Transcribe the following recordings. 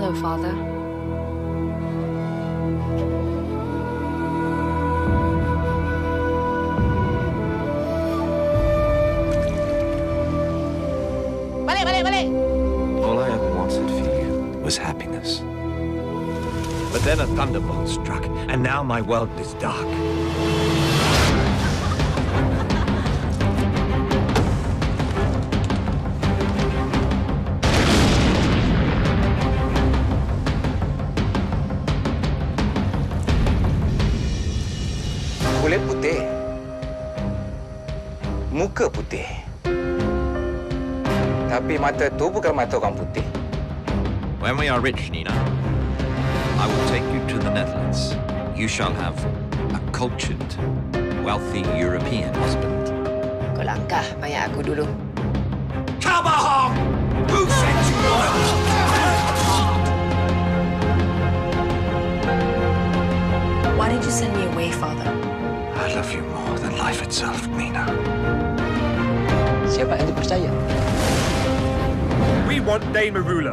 Hello, Father. Balik! All I ever wanted for you was happiness. But then a thunderbolt struck, and now my world is dark. Kulit putih, muka putih. Tapi mata tu bukan mata orang putih. When we are rich, Nina, I will take you to the Netherlands. You shall have a cultured, wealthy European husband. Kau langkah bayar aku dulu. Kabaham! Who sent you royal? Why did you send me away, Father? I love you more than life itself, Nina. Siapa yang dipercaya? We want Dame Marula.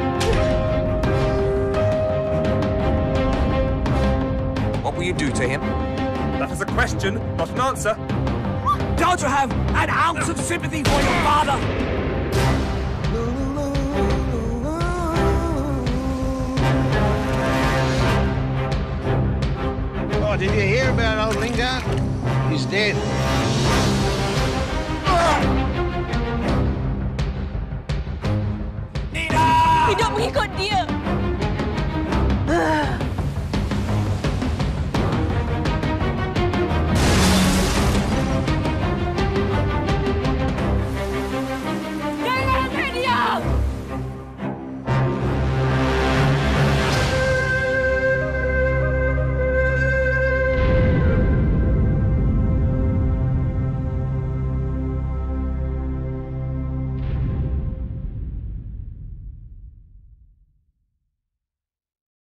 What will you do to him? That is a question, not an answer. Don't you have an ounce of sympathy for your father? Oh, did you hear about old Lingard? He's dead.